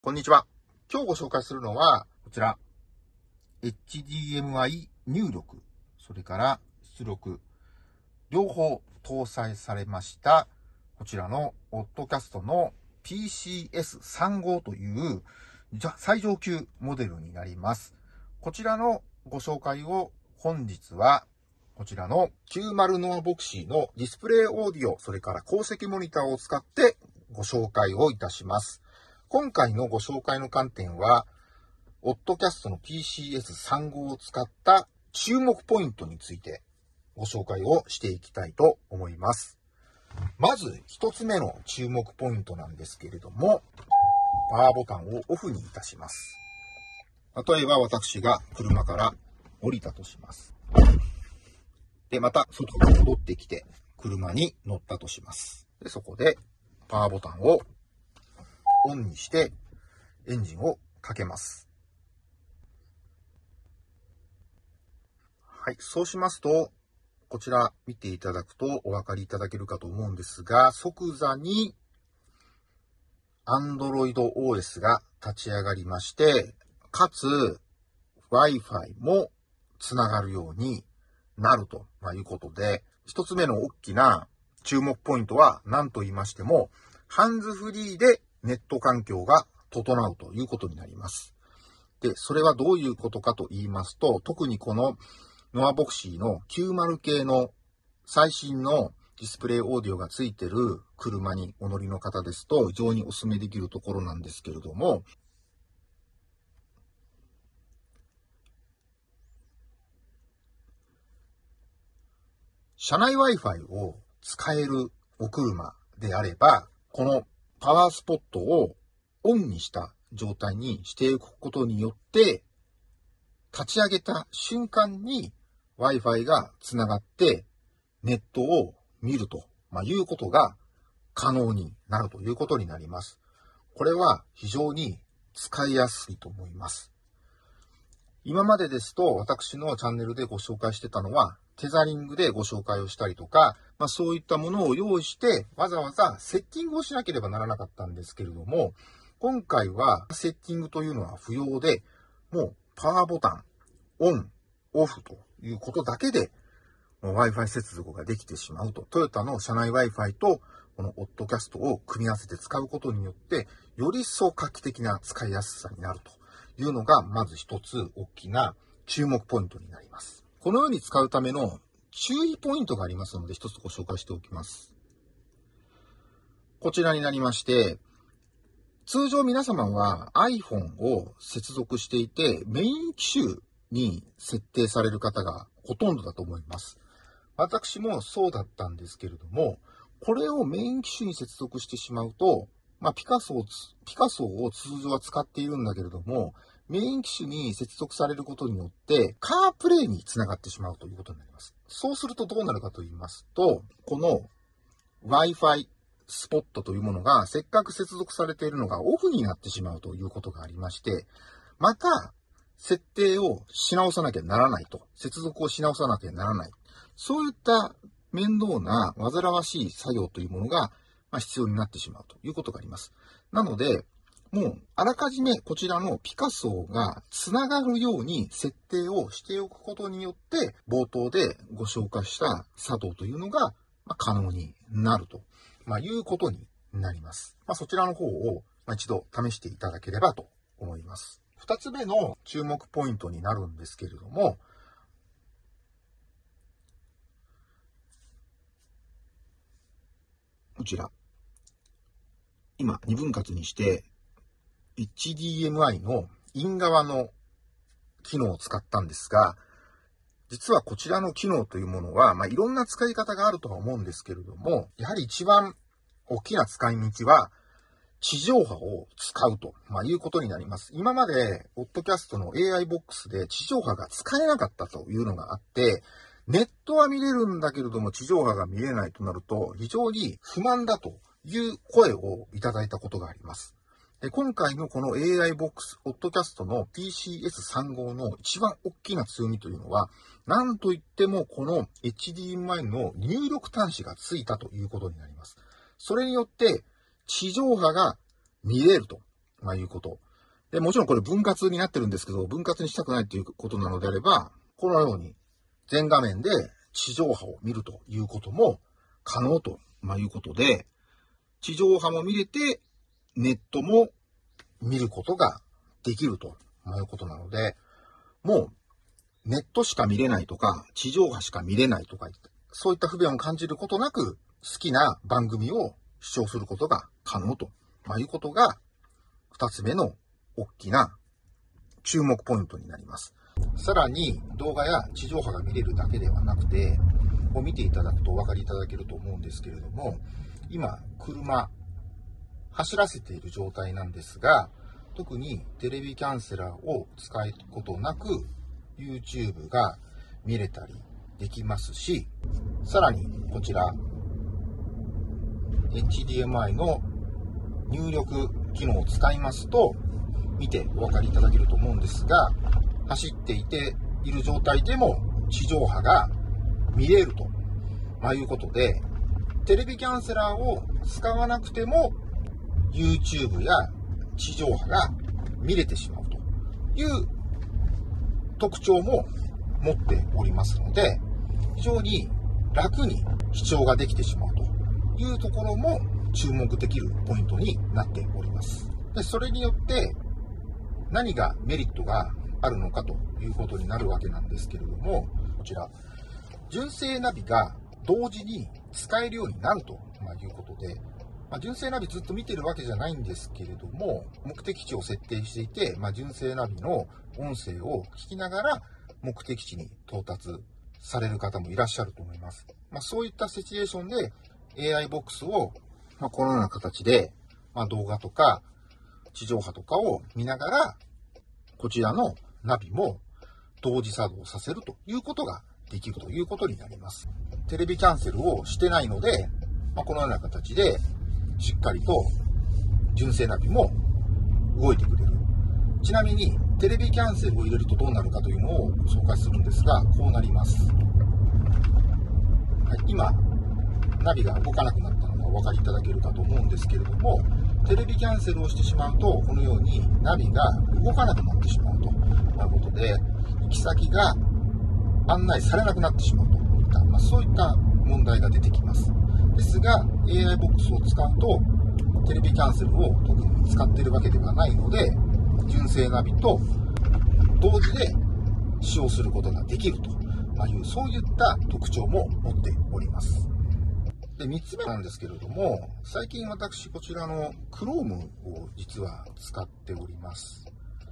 こんにちは。今日ご紹介するのは、こちら、HDMI 入力、それから出力、両方搭載されました、こちらのオッドキャストの PCS35 という最上級モデルになります。こちらのご紹介を本日は、こちらの90ノアボクシーのディスプレイオーディオ、それから高積モニターを使ってご紹介をいたします。今回のご紹介の観点は、オッドキャストの PCS35 を使った注目ポイントについてご紹介をしていきたいと思います。まず一つ目の注目ポイントなんですけれども、パワーボタンをオフにいたします。例えば私が車から降りたとします。で、また外に戻ってきて車に乗ったとします。で、そこでパワーボタンをオンにしてエンジンをかけます。はい。そうしますと、こちら見ていただくとお分かりいただけるかと思うんですが、即座に Android OS が立ち上がりまして、かつ Wi-Fi もつながるようになるということで、一つ目の大きな注目ポイントは何と言いましても、ハンズフリーでネット環境が整うということになります。で、それはどういうことかと言いますと、特にこのノアボクシーの90系の最新のディスプレイオーディオがついている車にお乗りの方ですと非常にお勧めできるところなんですけれども、車内 Wi-Fi を使えるお車であれば、このパワースポットをオンにした状態にしていくことによって、立ち上げた瞬間に Wi-Fi がつながってネットを見るということが可能になるということになります。これは非常に使いやすいと思います。今までですと私のチャンネルでご紹介してたのはテザリングでご紹介をしたりとか、そういったものを用意してわざわざセッティングをしなければならなかったんですけれども、今回はセッティングというのは不要で、もうパワーボタン、オン、オフということだけでWi-Fi 接続ができてしまうと。トヨタの車内 Wi-Fi とこのオッドキャストを組み合わせて使うことによって、より一層画期的な使いやすさになるというのが、まず一つ大きな注目ポイントになります。このように使うための注意ポイントがありますので、一つご紹介しておきます。こちらになりまして、通常皆様は iPhone を接続していて、メイン機種に設定される方がほとんどだと思います。私もそうだったんですけれども、これをメイン機種に接続してしまうと、ピカソを通常は使っているんだけれども、メイン機種に接続されることによって、カープレイにつながってしまうということになります。そうするとどうなるかと言いますと、この Wi-Fi スポットというものが、せっかく接続されているのがオフになってしまうということがありまして、また、設定をし直さなきゃならないと。接続をし直さなきゃならない。そういった面倒な煩わしい作業というものが必要になってしまうということがあります。なので、もうあらかじめこちらのピカソがつながるように設定をしておくことによって、冒頭でご紹介した作動というのが可能になるということになります。そちらの方を一度試していただければと思います。二つ目の注目ポイントになるんですけれども、こちら。今、二分割にして、HDMI のイン側の機能を使ったんですが、実はこちらの機能というものは、いろんな使い方があるとは思うんですけれども、やはり一番大きな使い道は、地上波を使うということになります。今まで、オッドキャストの AI ボックスで地上波が使えなかったというのがあって、ネットは見れるんだけれども地上波が見れないとなると非常に不満だという声をいただいたことがあります。で、今回のこの AI ボックス、オッドキャストの PCS35 の一番大きな強みというのは、なんといってもこの HDMI の入力端子がついたということになります。それによって、地上波が見れるということ。で、もちろんこれ分割になってるんですけど、分割にしたくないということなのであれば、このように全画面で地上波を見るということも可能ということで、地上波も見れて、ネットも見ることができるということなので、もうネットしか見れないとか、地上波しか見れないとか、そういった不便を感じることなく、好きな番組を視聴することが可能ということが、二つ目の大きな注目ポイントになります。さらに動画や地上波が見れるだけではなくて、見ていただくとお分かりいただけると思うんですけれども、今、車、走らせている状態なんですが、特にテレビキャンセラーを使うことなく、YouTube が見れたりできますし、さらにこちら、HDMI の入力機能を使いますと、見てお分かりいただけると思うんですが、走っている状態でも地上波が見れるということで、テレビキャンセラーを使わなくても YouTube や地上波が見れてしまうという特徴も持っておりますので、非常に楽に視聴ができてしまうというところも注目できるポイントになっております。で、それによって何がメリットがあるのかということになるわけなんですけれども、こちら、純正ナビが同時に使えるようになるということで、純正ナビずっと見てるわけじゃないんですけれども、目的地を設定していて、純正ナビの音声を聞きながら目的地に到達される方もいらっしゃると思います。そういったシチュエーションで AI ボックスを、このような形で、動画とか地上波とかを見ながら、こちらのナビも同時作動させるということができるということになります。テレビキャンセルをしてないので、このような形でしっかりと純正ナビも動いてくれる。ちなみにテレビキャンセルを入れるとどうなるかというのを紹介するんですが、こうなります。今ナビが動かなくなったのがお分かりいただけるかと思うんですけれども、テレビキャンセルをしてしまうと、このようにナビが動かなくなってしまうということで、行き先が案内されなくなってしまうといった、そういった問題が出てきます。ですが、AI ボックスを使うと、テレビキャンセルを特に使っているわけではないので、純正ナビと同時で使用することができるという、そういった特徴も持っております。で、3つ目なんですけれども、最近私こちらの Chrome を実は使っております。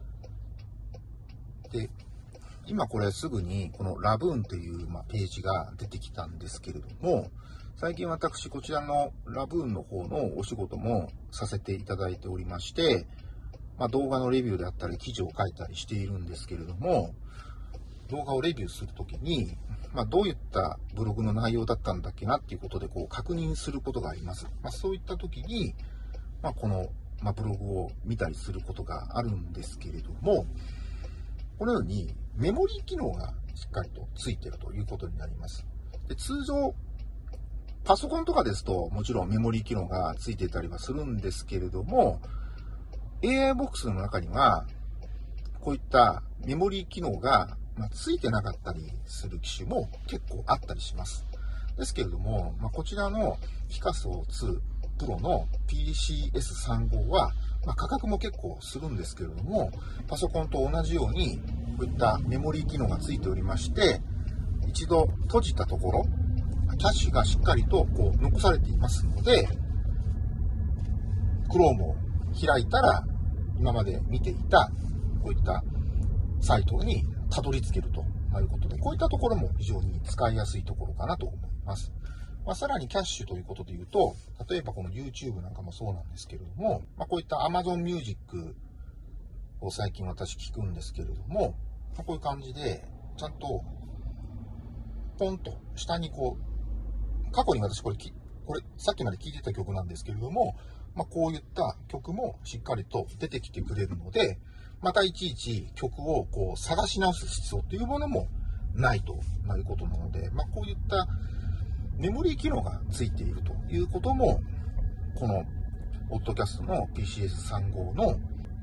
で、今これすぐにこのラブーンというページが出てきたんですけれども、最近私こちらのラブーンの方のお仕事もさせていただいておりまして、動画のレビューであったり記事を書いたりしているんですけれども、動画をレビューするときに、どういったブログの内容だったんだっけなっていうことで確認することがあります。そういったときに、この、ブログを見たりすることがあるんですけれども、このようにメモリー機能がしっかりとついているということになります。で、通常、パソコンとかですともちろんメモリー機能がついていたりはするんですけれども、AI ボックスの中には、こういったメモリー機能がついてなかったりする機種も結構あったりします。ですけれども、こちらのピカソ2 Pro の PCS35 は、価格も結構するんですけれども、パソコンと同じようにこういったメモリー機能がついておりまして、一度閉じたところ、キャッシュがしっかりと残されていますので、Chrome を開いたら今まで見ていたこういったサイトにたどり着けるということで、こういったところも非常に使いやすいところかなと思います。さらにキャッシュということで言うと、例えばこの YouTube なんかもそうなんですけれども、こういった Amazon Music を最近私聞くんですけれども、こういう感じでちゃんとポンと下に過去に私これさっきまで聴いてた曲なんですけれども、こういった曲もしっかりと出てきてくれるので、またいちいち曲を探し直す必要というものもないということなので、こういったメモリー機能がついているということも、このポッドキャストの PCS35 の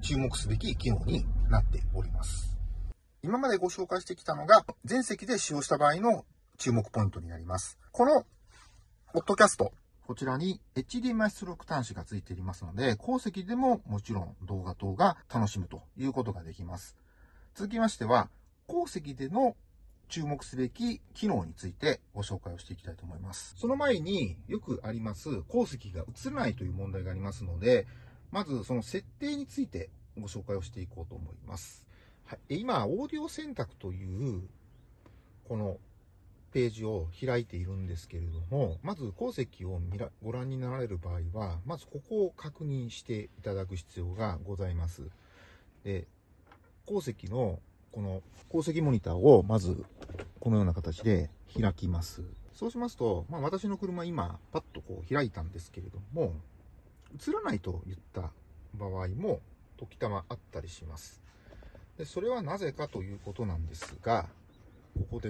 注目すべき機能になっております。今までご紹介してきたのが、全席で使用した場合の注目ポイントになります。この、ポッドキャスト、こちらに HDMI 出力端子が付いていますので、後席でももちろん動画等が楽しむということができます。続きましては、後席での注目すべき機能についてご紹介をしていきたいと思います。その前によくあります後席が映らないという問題がありますので、まずその設定についてご紹介をしていこうと思います。はい、今、オーディオ選択というこのページを開いているんですけれども、まず後席をご覧になられる場合は、まずここを確認していただく必要がございます。で、後席のこの後席モニターをまずこのような形で開きます。そうしますと、私の車今パッとこう開いたんですけれども、映らないといった場合も時たまあったりします。で、それはなぜかということなんですが、ここです。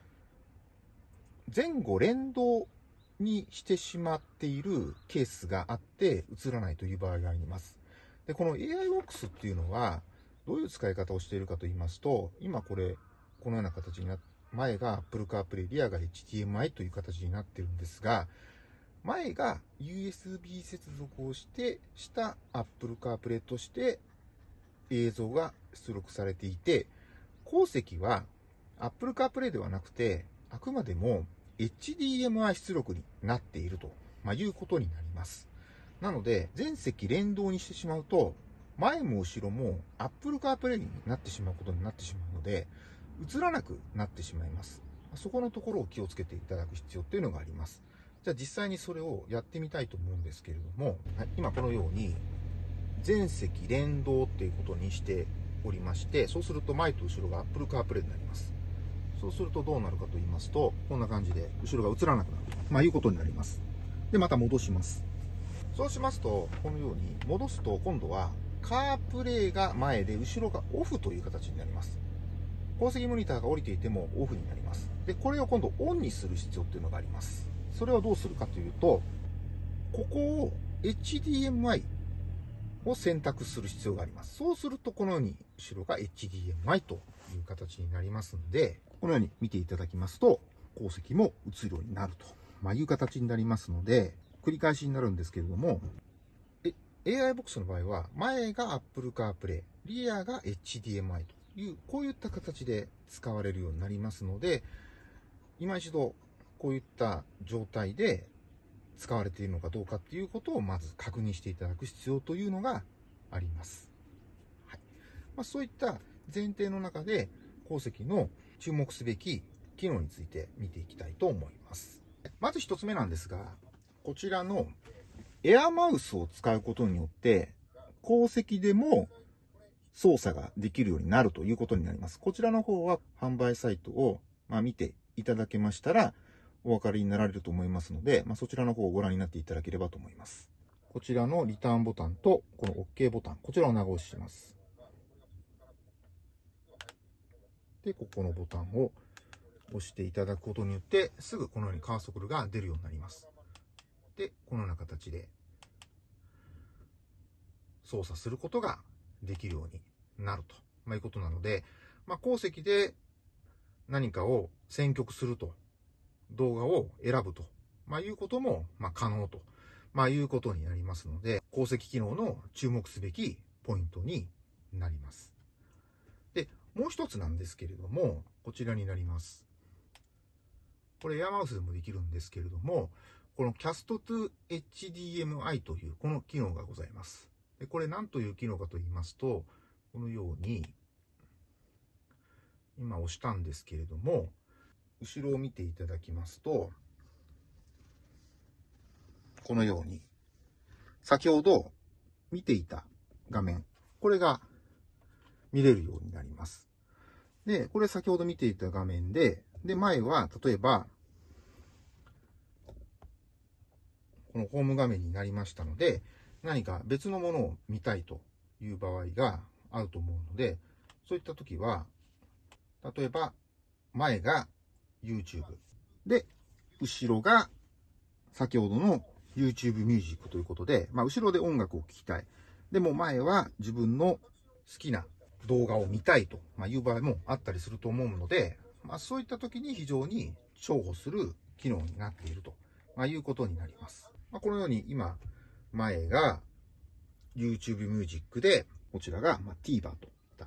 前後連動にしてしまっているケースがあって映らないという場合があります。で、この AIWOX っていうのはどういう使い方をしているかと言いますと、今これ、このような形に前が Apple CarPlay、リアが HDMI という形になっているんですが、前が USB 接続をした Apple CarPlay として映像が出力されていて、後席は Apple CarPlay ではなくて、あくまでも HDMI 出力になっていると、いうことになります。なので、全席連動にしてしまうと、前も後ろも Apple CarPlay になってしまうことになってしまうので、映らなくなってしまいます。そこのところを気をつけていただく必要っていうのがあります。じゃあ実際にそれをやってみたいと思うんですけれども、今このように全席連動っていうことにしておりまして、そうすると前と後ろが Apple CarPlay になります。そうするとどうなるかと言いますと、こんな感じで後ろが映らなくなると、いうことになります。で、また戻します。そうしますと、このように戻すと今度はカープレイが前で後ろがオフという形になります。後席モニターが降りていてもオフになります。で、これを今度オンにする必要っていうのがあります。それはどうするかというと、ここを HDMI を選択する必要があります。そうするとこのように後ろが HDMI という形になりますので、このように見ていただきますと、後席も映るようになると、いう形になりますので、繰り返しになるんですけれども、AIBOX の場合は、前が Apple CarPlay、リアが HDMI という、こういった形で使われるようになりますので、今一度、こういった状態で使われているのかどうかっていうことをまず確認していただく必要というのがあります。はい。そういった前提の中で、後席の注目すべき機能について見ていきたいと思います。まず一つ目なんですが、こちらのエアマウスを使うことによって、後席でも操作ができるようになるということになります。こちらの方は販売サイトを見ていただけましたらお分かりになられると思いますので、そちらの方をご覧になっていただければと思います。こちらのリターンボタンとこの OK ボタン、こちらを長押しします。で、ここのボタンを押していただくことによって、すぐこのようにカーソルが出るようになります。で、このような形で操作することができるようになると、いうことなので、後席で何かを選曲すると、動画を選ぶと、いうことも可能と、いうことになりますので、後席機能の注目すべきポイントになります。で、もう一つなんですけれども、こちらになります。これエアマウスでもできるんですけれども、この Cast to HDMI というこの機能がございます。で、これ何という機能かと言いますと、このように、今押したんですけれども、後ろを見ていただきますと、このように、先ほど見ていた画面、これが見れるようになります。で、これ先ほど見ていた画面で、前は、例えば、このホーム画面になりましたので、何か別のものを見たいという場合があると思うので、そういった時は、例えば、前が YouTube で、後ろが先ほどの YouTube ミュージックということで、後ろで音楽を聴きたい。 でも前は自分の好きな動画を見たいという場合もあったりすると思うので、そういった時に非常に重宝する機能になっているということになります。このように今、前が YouTube Music で、こちらがTVer といった、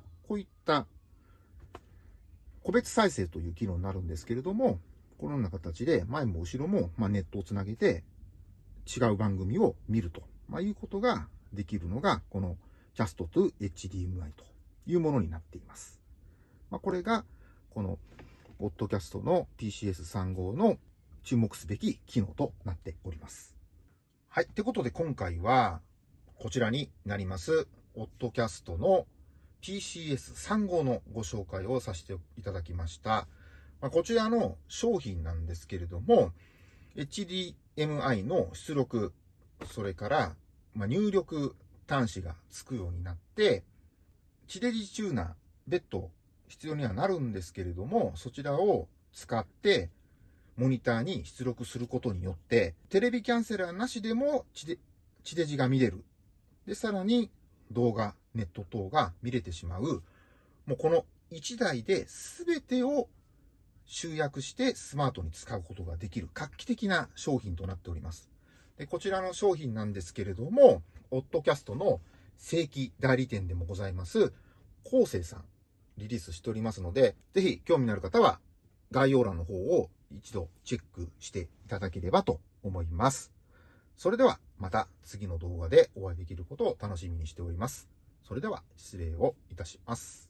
こういった個別再生という機能になるんですけれども、このような形で前も後ろもネットをつなげて違う番組を見るということができるのが、この Cast to HDMI というものになっています。これが、この、ポッドキャストの PCS35 の注目すべき機能となっております。はい。ってことで今回は、こちらになります、ポッドキャストの PCS35 のご紹介をさせていただきました。こちらの商品なんですけれども、HDMI の出力、それから入力端子がつくようになって、地デジチューナー、別途必要にはなるんですけれども、そちらを使ってモニターに出力することによって、テレビキャンセラーなしでも地デジが見れる。で、さらに動画、ネット等が見れてしまう。もうこの1台で全てを集約してスマートに使うことができる画期的な商品となっております。で、こちらの商品なんですけれども、ポッドキャストの正規代理店でもございます、コーセイさん、リリースしておりますので、ぜひ興味のある方は概要欄の方を一度チェックしていただければと思います。それではまた次の動画でお会いできることを楽しみにしております。それでは失礼をいたします。